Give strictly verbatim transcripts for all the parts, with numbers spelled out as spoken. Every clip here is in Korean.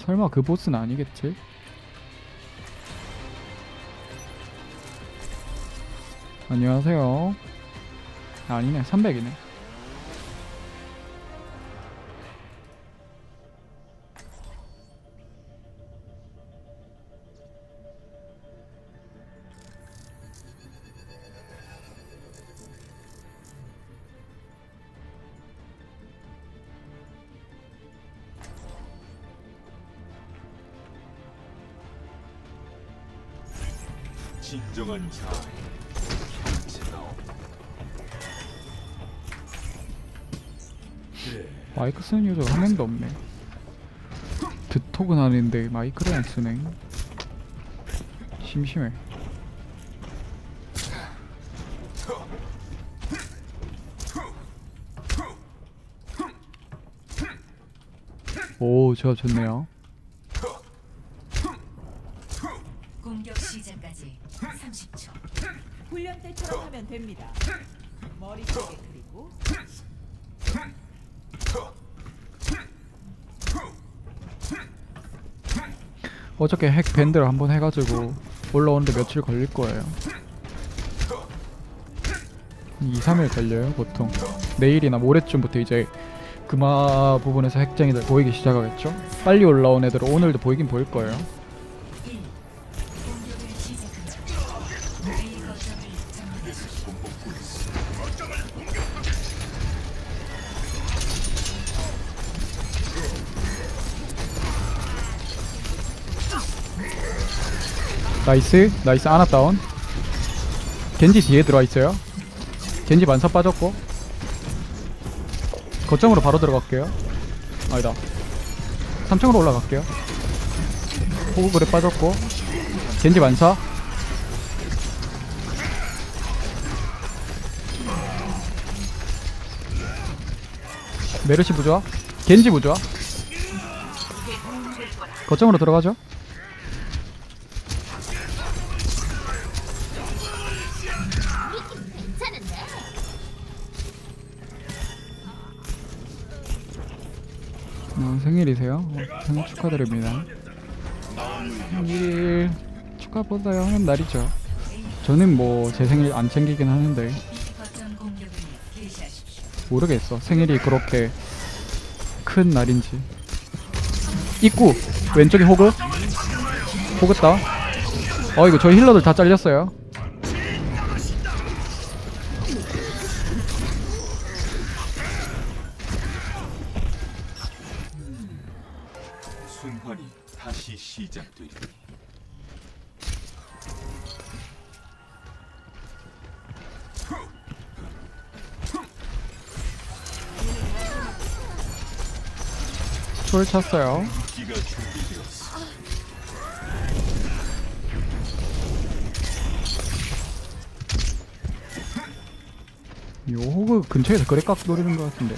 설마 그 보스는 아니겠지? 안녕하세요. 아니네, 삼백이네. 진정한 자. 마이크 쓰는 유저가 한 명도 없네. 드톡은 하는데 마이크를 안 쓰네. 심심해. 오, 조합 좋네요. 공격 시작까지 삼십 초. 훈련 때처럼 하면 됩니다. 머릿속에 그리고 어저께 핵 밴드를 한번 해가지고 올라오는데 며칠 걸릴 거예요. 이, 삼 일 걸려요 보통. 내일이나 모레쯤부터 이제 금화 부분에서 핵쟁이들 보이기 시작하겠죠? 빨리 올라온 애들은 오늘도 보이긴 보일 거예요. 일. 공격을 시작합니다. A 거점을 점령하십시오. 나이스 나이스. 아나 다운. 겐지 뒤에 들어와 있어요. 겐지 만사 빠졌고. 거점으로 바로 들어갈게요. 아니다, 삼 층으로 올라갈게요. 호구 그래 빠졌고. 겐지 만사. 메르시 부조화. 겐지 부조화. 거점으로 들어가죠. 어, 생일이세요? 어, 생일 축하드립니다. 생일 축하보다요 하는 날이죠. 저는 뭐 제 생일 안 챙기긴 하는데 거점 공격을 개시하십시오. 모르겠어, 생일이 그렇게 큰 날인지. 입구 왼쪽에 호그. 호그 따. 어 이거 저희 힐러들 다 잘렸어요. 순환이 다시 시작되리. 초를 쳤어요. 기가 준비되었어. 요 호그 근처에서 그래깍 노리는 것 같은데.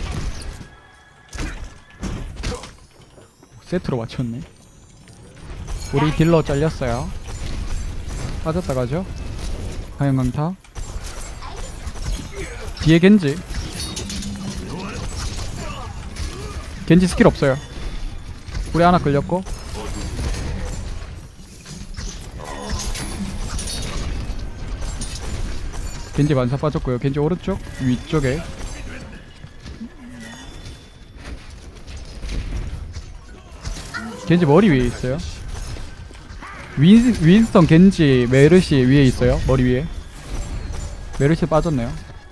세트로 맞췄네. 우리 딜러 잘렸어요. 빠졌다 가죠. 하얀강타. 뒤에 겐지. 겐지 스킬 없어요. 우리 하나 끌렸고. 겐지 만사 빠졌고요. 겐지 오른쪽 위쪽에. 겐지 머리 위에 있어요. 윈, 윈스턴, 겐지, 메르시 위에 있어요. 머리 위에. 메르시 빠졌네요.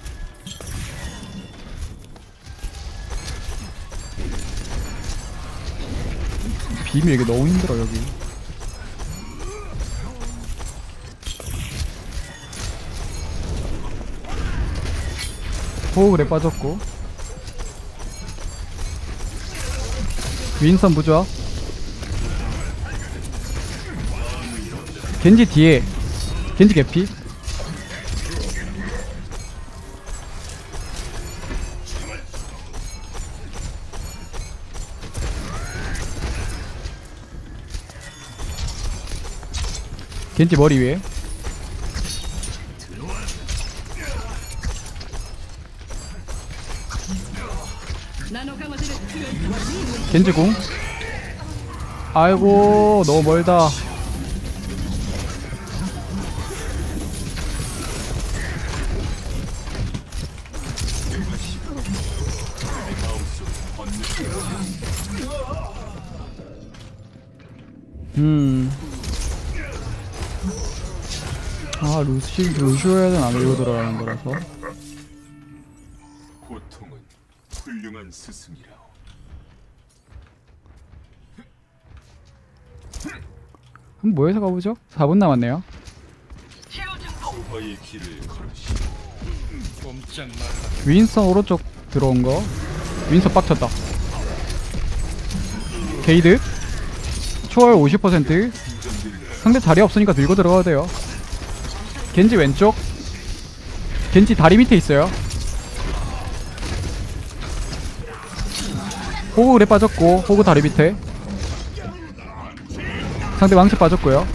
비밀 이게 너무 힘들어 여기. 호흡에 빠졌고. 윈스턴 부조화. 겐지 뒤에. 겐지 개피. 겐지 머리 위에. 겐지 공. 아이고 너무 멀다. 음. 아 루시 루시오야 는 안 밀고 들어가는 거라서. 고통은 훌륭한 스승이라. 그럼 뭐해서 가보죠? 사 분 남았네요. 소화의 길을 걸으시오. 윈스턴 오른쪽 들어온 거. 윈스턴 빡쳤다. 게이드 초월 오십 퍼센트. 상대 자리 없으니까 들고 들어가야 돼요. 겐지 왼쪽. 겐지 다리 밑에 있어요. 호그 그래 빠졌고 호그 다리 밑에. 상대 망치 빠졌고요.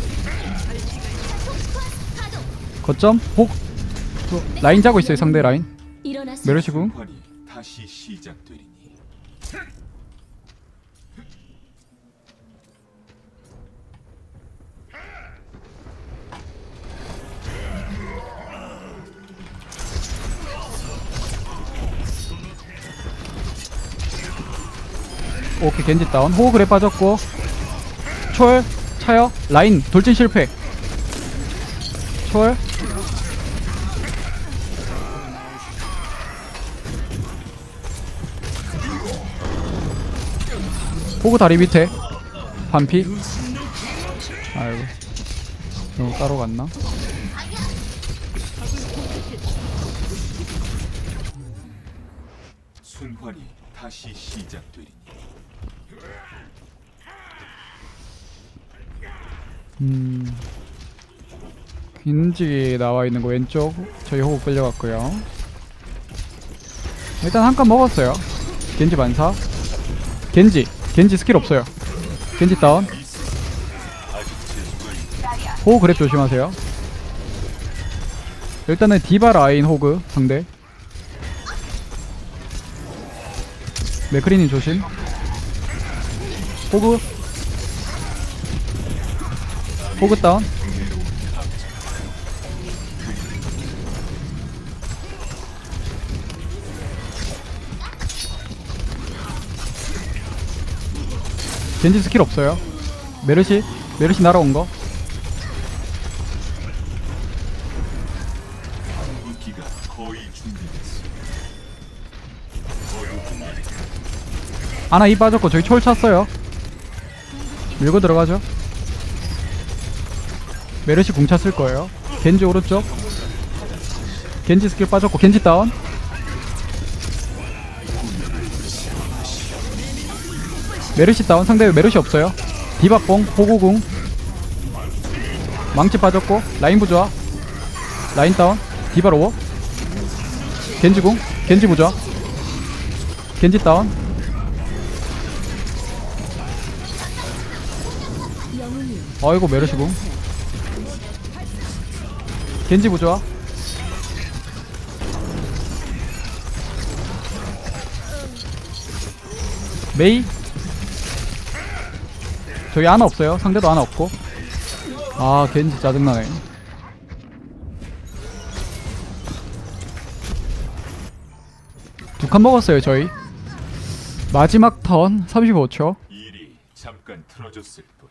거점 호그 라인 자고 있어요. 상대 라인. 메르시궁. 환이 다시 시작되리니. 오케이 겐지 다운. 호그 그래 빠졌고 초월 차요. 라인 돌진 실패. 초월. 호그 다리 밑에 반피. 아이고 너무 따로 갔나? 순환이 다시 시작되리니. 음 겐지 나와있는 거 왼쪽 저희 호흡 끌려갔고요. 일단 한 칸 먹었어요. 겐지 반사. 겐지 겐지 스킬 없어요. 겐지 다운. 호그 그랩 조심하세요. 일단은 디바 라인 호그 상대. 맥크리님 조심. 호그 호그 다운. 겐지 스킬 없어요. 메르시 메르시 날아온 거. 무기가 거의 준비됐어. 아나 이 빠졌고 저기 초월 찼어요. 밀고 들어가죠. 메르시 궁 찼을 거예요. 겐지 오른쪽. 겐지 스킬 빠졌고 겐지 다운. 메르시 다운. 상대 메르시 없어요. 디바뽕 호구궁. 망치 빠졌고 라인 부조화. 라인 다운. 디바 로워. 겐지궁. 겐지 부조화. 겐지 다운. 어이구 메르시궁. 겐지 부조화. 메이. 저기 하나 없어요. 상대도 하나 없고. 아 겐지 짜증나네. 두 칸 먹었어요 저희. 마지막 턴 삼십오 초. 일이 잠깐 틀어졌을 뿐.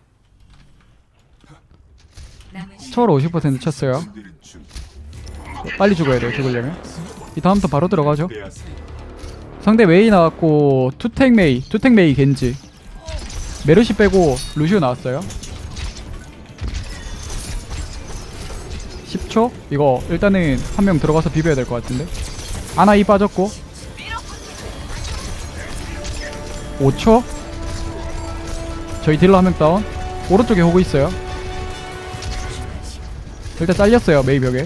남은 시간 초월 오십 퍼센트 쳤어요. 그들은 중 빨리 죽어야 돼요 죽으려면. 이 다음 턴 바로 들어가죠. 빼앗을 상대 메이 나왔고 투탱 메이 투탱 메이 겐지. 메르시 빼고 루시오 나왔어요. 십 초? 이거 일단은 한 명 들어가서 비벼야 될 것 같은데. 아나 이 빠졌고 오 초. 저희 딜러 한 명 다운. 오른쪽에 호구 있어요. 일단 잘렸어요 메이 벽에.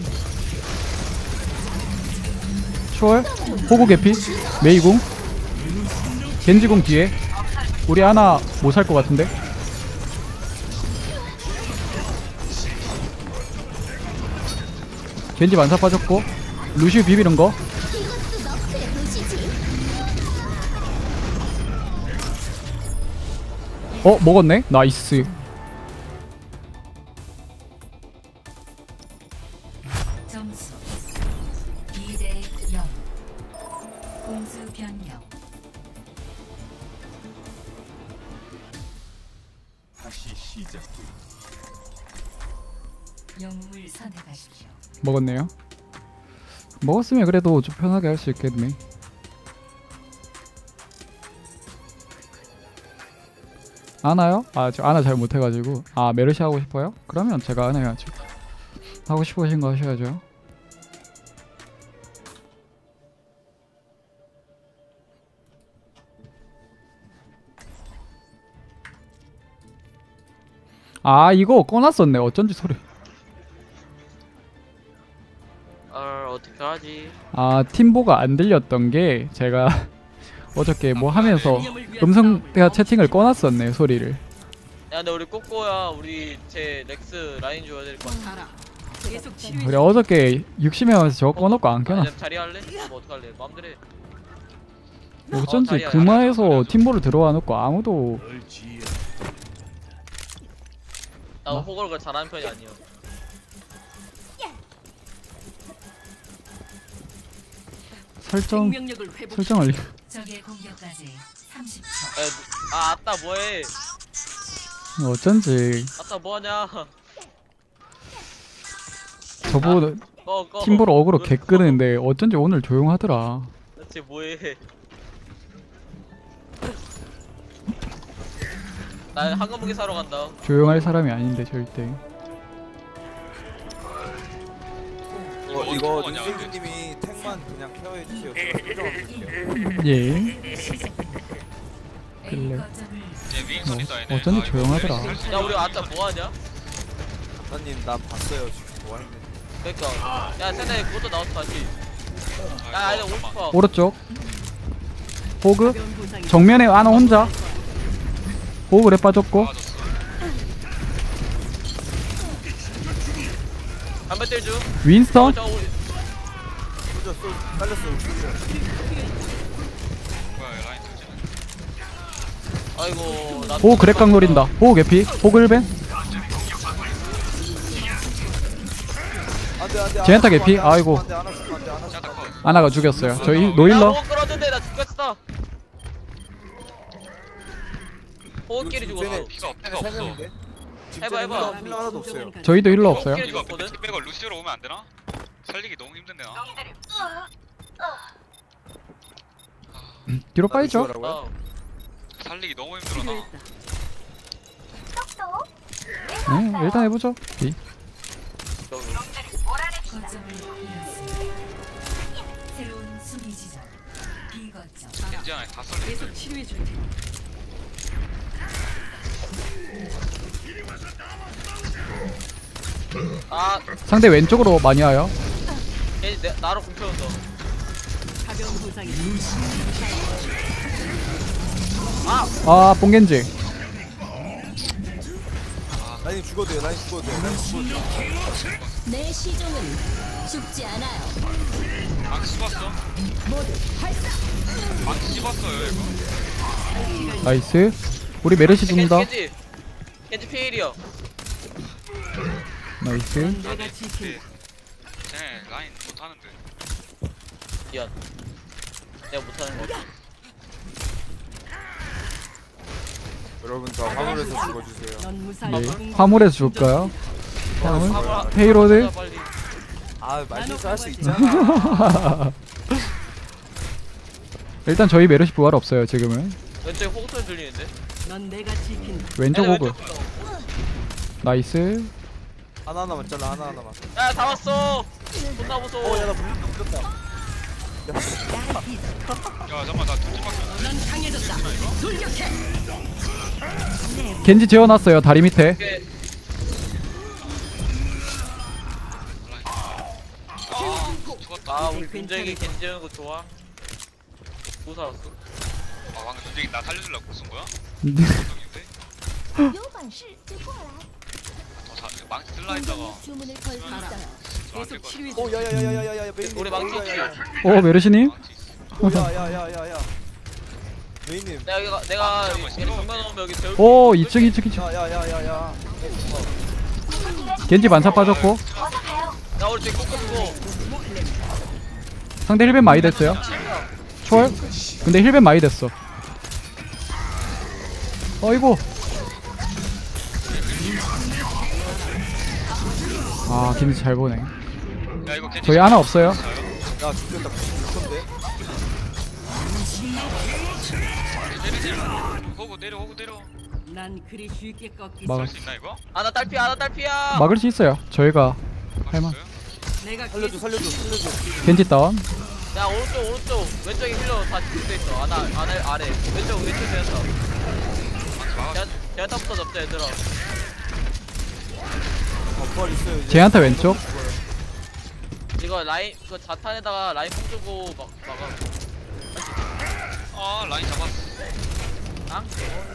초월 호구 개피. 메이궁. 겐지궁 뒤에. 우리 하나 못 살 것 같은데. 겐지 만사 빠졌고 루시우 비비는 거. 어 먹었네. 나이스. 점수 이 대 영. 공수 변경. 다시 시작되리. 영웅을 선택하십시오. 먹었네요. 먹었으면 그래도 좀 편하게 할 수 있겠네. 아나요? 아, 저 아나 잘 못해가지고. 아, 메르시 하고 싶어요? 그러면 제가 아나 해야죠. 하고 싶으신 거 하셔야죠. 아, 이거 꺼놨었네. 어쩐지 소리. 아 어떻게 하지? 아, 팀보가 안 들렸던 게 제가 어저께 뭐 하면서 음성대화 채팅을 꺼놨었네, 소리를. 야 근데 우리 꼬꼬야 우리 제 렉스 라인 줘야 될 것 같아. 계속 치료해. 그래, 어저께 육십 명에서 저거 꺼놓고 안 켜놨어. 아니, 자리 할래? 뭐 어떡할래? 마음대로 해. 어쩐지 자리야, 금화에서 팀보를 들어와 놓고 아무도 나 호걸걸 잘하는 편이 아니야. 설정 생명력을 회복. 설정을 적의 공격까지 삼십 초. 야, 누- 아 아따 뭐해? 어쩐지 아따 뭐하냐? 저보고 꺼 꺼. 팀보로 어그로 개 끄는데 어쩐지 오늘 조용하더라. 대체 뭐해? 나 황금 무기 사러 간다. 조용할 사람이 아닌데 절대. 어, 이거 눈생님이 탱만 그냥 케어해 주세요. 제가 설정해줄게요. 예. A 그래. 거점을 어, 어쩐지 조용하더라. 야 우리 아따 뭐하냐? 아빠님 난 봤어요 지금 뭐 하는데. 그러니까 야 세상에 그것도 나왔어 다시. 야 아니 오고 싶어. 오른쪽 호그 정면에 아나 혼자. 호그래 빠졌고 한번 때려 줘. 윈스턴. 저 우리 쏠져 쏠 잘렸어. 아이고 나. 호 그랩각 노린다. 호그 개피. 호그 일벤. 안돼 안돼. 제한타 개피? 아이고. 안돼 안아 죽어 안돼 안아 죽어. 아나가 죽였어요. 저희 야 노일러. 호흡 끌어준대 나 죽겠어. 호흡끼리 죽었어. 피가 없 세 명인데. 해봐, 해봐. 힐러 하나도 없어요. 저희도 힐러 없어요. 호흡끼리 죽었거든. 빼고 루시오로 오면 안 되나? 살리기 너무 힘든데 나. 뒤로 빠지죠. 루시오라고요? 어. 살리기 너무 힘들어 나. 네, 일단 해보죠. B. 거점을 잃었습니다. 새로운 수비 지점 B 거점. 겐지 하나에 다 썰려. 계속 치료해 줄 테니. 아, 상대 왼쪽으로 많이 와요. 얘 내, 나로 공표온다. 가벼운 부상이. 아, 뽕겐지. 라인 죽어도 돼요. 라인 죽어도 돼요. 라인 죽어도 돼요. 내 시종은 죽지 않아요. 망치 씹었어. 망치 씹었어요 이거. 나이스. 우리 메르시 죽는다. 겐지, 겐지 피일이요. 나이스. 내가 지킨. 쟤네 라인 못하는데. 미안. 내가 못하는 거. 여러분 저 화물에서 죽어주세요. 넌 무사히. 네. 화물에서 줄까요? 화물. 화물 페이로드. 빨리. 아 말실수 할 수 있잖아. 일단 저희 메르시 부활 없어요 지금은. 왼쪽에 호구 소리 들리는데? 넌 내가 지킨다. 왼쪽 야, 호그. 왼쪽부터. 나이스. 하나 하나만 잘라 하나 하나만. 야, 다 왔어. 존나 무서워. 어야나 물렸다 물렸다. 야 잠깐만 나 둘째밖에. 넌 강해졌다. 돌격해. 겐지 재워놨어요 다리 밑에. 이게 아 죽었다. 아, 우리 군쟁이 겐지하는 거 좋아. 뭐 살았어? 아 방금 눈쟁이 나 살려주려고 쓴 거야? 네. 정인데? 有本事就过来， 더 사, 망치 쓸라 했다가 주문을 걸 수 있어요. 저안될 계속 거 치료해 오 줄 테니. 야야야야야야 메인. 우리 망치 야야야. 오 메르시님. 망치 있어. 오 야야야야야. 메인님. 내가 이거 내가 얘 정면 오면 여기 재울. 오 이 층 이 층 이 층. 야야야야야. 겐지 만사 빠졌고 나 우리 지금 꼭 쓰고. 상대 힐벤 많이 됐어요. 초월? 근데 힐벤 많이 됐어. 어이구. 아 겐지 잘 보네. 야 이거 겐지 저희 하나 없어요. 나 죽겠다. 죽던데. 때리지. 호구 때려 호구 때려. 난 그리 쉽게 꺾이지. 막을 수 있나 이거? 아나 딸피야 아나 딸피야. 막을 수 있어요. 저희가 할만. 있어요? 내가 살려줘 살려줘 살려줘. 겐지 다운. 야 오른쪽 오른쪽 왼쪽에 힐러 다 죽여 있어. 아나 아나 아래 왼쪽 왼쪽 되었어. 제한 제한타부터 잡자 얘들아. 어, 부활 있어요 이제. 제한타 왼쪽. 이거 라인 그 자탄에다가 라인 뽕 주고 막 막아. 아 라인 잡았어. 아?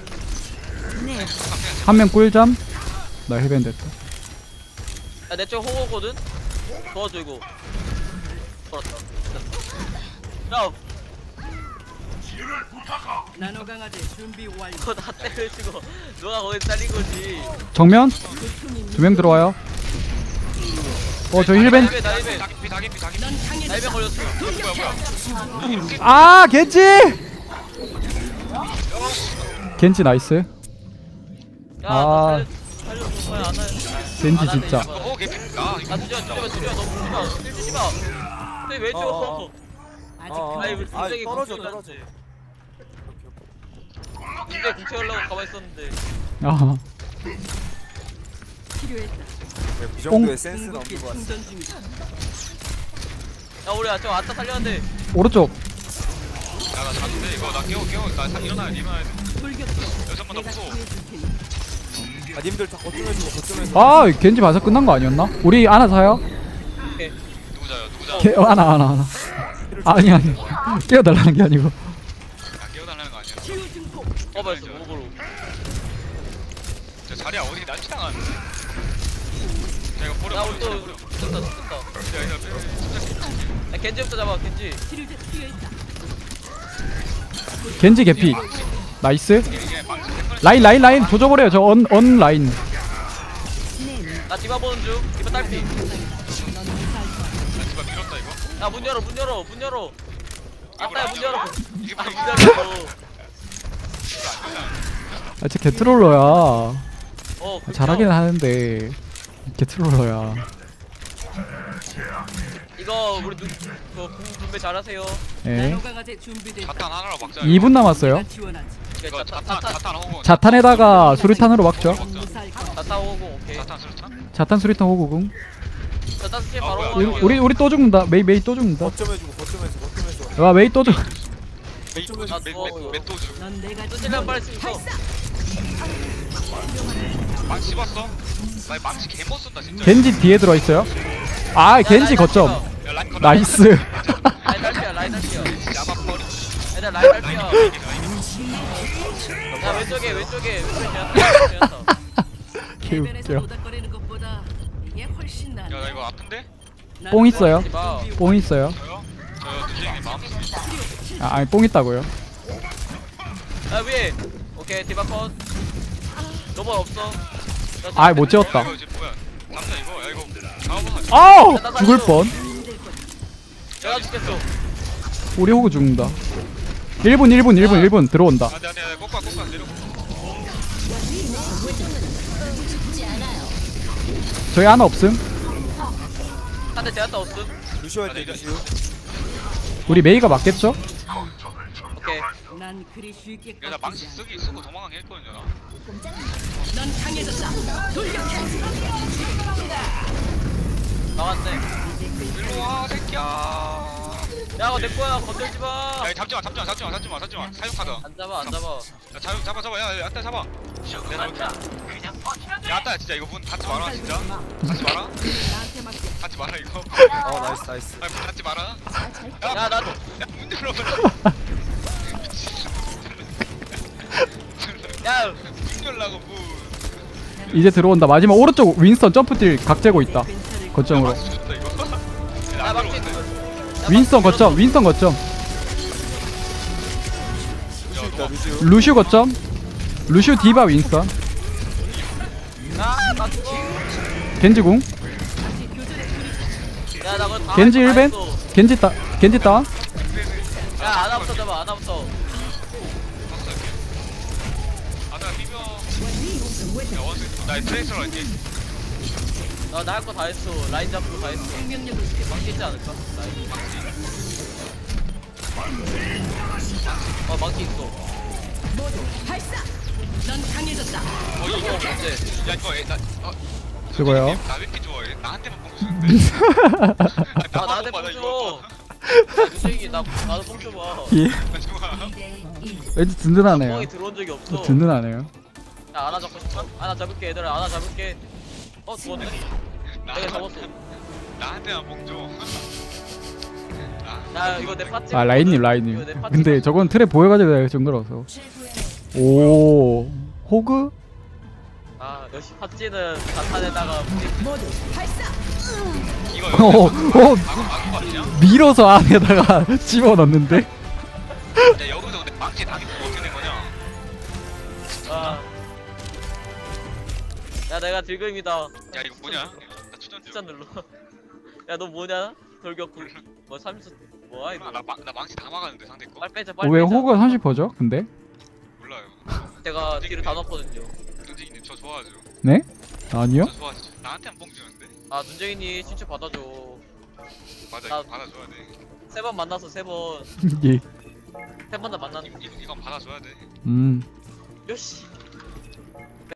한 명 꿀잠. 나 힐벤 됐다. 야내 쪽 호거거든. 도와줘 이거. 걸었다. 야 나노 강아지 준비 완료. 그거 나 때려치고 너가 거기 잘린 거지. 정면 두 명 들어와요. 어 저 힐벤. 날배 날배 다기피 다기피 다기피. 넌 강해졌다. 날배 걸렸어. 뭐야 뭐야. 아 겐지. 겐지 나이스. 야, 아. 나 살려, 살려줘. 빨리 안 해. 겐지 안 하네, 진짜. 이거. 호구 개피. 아 아, 이거 두지마, 두지마, 두지마. 너 주지 마. 힐 주지 마. 근데 왜 줘? 어, 어, 어. 아직 어, 아이, 우리 아, 분명히 떨어져 공격을 떨어져. 하지. 근데 공채하려고 가만히 있었는데. 아 필요했다. 네, 그 정도의 센스는 궁극기 없는 것 같아. 충전 중이다. 야, 우리 저 아따 살려야 돼. 오른쪽. 야나 잡는데 이거 나 깨워 깨워. 나 사- 일어나야 돼 일어나야 돼. 돌격해. 여섯 번더 내가 무서워. 구해줄 테니. 아 님들 다 거점에서 거점에서. 아 겐지 봐서 끝난 거 아니었나? 우리 하나 사요? 오케이. 누구 자요 누구 자. 게, 어, 하나 하나 하나. 아니 아니 깨워달라는 게 아니고. 아 깨워달라는 거 아니야? 치유 증폭. 꺼버렸어, 목으로. 저 자리야 어디 난치 당하는데? 자 이거 버려 야, 버려 우리 또, 버려. 됐다, 됐다. 야 이거 빼. 야, 겐지부터 잡아, 겐지. 치료제 필요했다. 겐지 개피. 나이스. 이게 망치 템플. 라인 라인 라인 조져버려요. 저 언 언 라인. 나 디바 보는 중. 디바 딸피. 나 디바 밀었다 이거. 야, 문 열어, 문 열어, 문 열어. 아따야, 문 열어. 이게 아, 문 문 열어. 아 진짜 개트롤러야. 어, 그쵸? 잘하긴 하는데 개트롤러야. 이거 우리 누, 그 공 준비 잘하세요. 예. 나노 강아지 준비됐다. 자탄 하나로 막자. 이 분 남았어요. 내가 지원하지. 오케이, 이거 자탄, 자탄 자탄, 자탄 호구. 자탄에다가 수리탄으로 막죠. 무사할 거야. 자탄 오고, 오케이. 자탄 수류탄? 자탄 수리탄 호구궁. 자탄 스킬 아, 바로 뭐야, 우리 할게요. 우리, 우리 또 죽는다. 메이 메이 또 죽는다. 거점해주고 거점에서 거점에서. 와 메이 또 죽. 거점에서. 아, 뭐, 맷도주. 넌 내가 뜯으면 빨리 쓰고. 망치 씹었어? 나 망치 개못 쓴다 진짜. 겐지 뒤에 들어 있어요. 아 겐지 거점. 야, 라인 컷. 나이스. 라인 딸피야, 라인 딸피야. 야바퍼리. 얘들 라인 딸피야. 야, 왼쪽에, 왼쪽에, 왼쪽에 제한타, 제한타. 해변에서 개웃겨. 노닥거리는 것보다 이게 훨씬 나. 야나 이거 아픈데? 뽕 있어요. 디바. 뽕 있어요. 저요? 저요 누지님 마음 쓰 아 아니 뽕 있다고요. 야, 위에. 오케이, 디바 컷. 로봇 없어. 나 아 못 재웠다. 이거 이제 뭐야? 잡자 이거. 야 이거 잡아봐. 아우 죽을 뻔. 내가 죽겠어. 우리 호구 죽는다. 일 분 일 분 일 분 일 분 들어온다. 안돼 안돼 안돼 꼬꼬 꼬꼬 내려. 죽지 않아요. 저희 하나 없음. 한대 제한타 없음. 루시오 할때 루시오. 우리 메이가 맞겠죠? 오케이. 난 그리 쉽게 야나 망치 꺾이지 않아. 쓰기 쓰고 도망가게 했거든요 나. 넌 강해졌다. 돌격해. 나왔네. 일로 와 새끼야. 야, 이거 내 거야. 건들지 마. 야 잡지마 잡지마 잡지마 잡지마 잡지마 사육하다. 안 잡아, 안 잡아. 야 잡아 잡아 잡아 야 야따 잡아. 내가 이렇게. 야 야따 진짜 이거 문 닫지 마라 진짜. 닫지 마라. 나한테 맡겨. 닫지 마라 이거. 어 나이스 나이스. 아문 닫지 마라. 야, 나도. 야문 열어. 야, 문 열라고 문. 이제 들어온다. 마지막 오른쪽 윈스턴 점프딜 각재고 있다. 괜찮을 거야. 거점으로. 망치 줬다 이거. 야, 야 막지. 들어온다. 윈스턴 거점. 윈스턴 거점. 루시오 있다 루시우. 루슈 거점. 루슈 디바 윈스턴. 아나 죽어. 겐지궁. 야나 그거 다 겐지 다 일 벤. 했어. 겐지 따. 겐지 따. 야 아나부터 잡아 아나부터. 아나 비벼. 야 원숭이 나 트레이서로 할게. 나나 할 거 다 했어. 라인 잡고 다 했어. 생명력을 망치 있지 않을까? 라인. 어 망치 있어. 발사. 넌 강해졌다. 어 이거 이거 언제? 야 이거 애, 나 어. 그거요? 나왜 이렇게 좋아해? 나한테만 뽕 주는데. 아 나한테 뽕 뽕 줘. 야 유생이 나 나도 뽕 줘봐. 예. 좋아. 이 대 일. 왠지 든든하네요. 뽕이 들어온 적이 없어. 든든하네요. 야 아나 잡고 싶어? 아나 잡을게 얘들아 아나 잡을게. 어 죽었네. 내가 잡았어. 나한테만 뽕 줘. 야 이거 내 파츠. 아 라인님 이거 라인님. 내 파츠. 근데 저건 틀에 보여가지고 내가 정글어서. 최고의 오. 호그? 아 역시 파츠는 자탄에다가 모두 발사. 이거 어, 어, 막은 거 아니냐? 밀어서 안에다가 집어넣는데? 야 여기서 근데 망치 당했으면 어떻게 된 거냐? 아. 야 내가 딜금이다. 야 이거 뭐냐? 나 추천 좀. 추천 눌러. 야 너 뭐냐? 돌격 굴. 뭐 삼수 뭐야 이거? 나, 망- 나 망치 다 막았는데 상대 거? 빨리 빼자 어, 빨리 왜 빼자. 호그가 삼십 퍼죠? 근데? 몰라요. 제가 딜을 다 넣었거든요. 눈쟁이님 저 좋아하죠. 네? 아니요? 저 좋아하죠. 나한테만 뽕 주는데. 아 눈쟁이니 신체 받아줘. 맞아 나- 이거 받아줘야 돼. 세 번 만나서 세 번. 예. 세 번 다 만났는데. 이거, 이거, 이건 받아줘야 돼. 음. 요씨.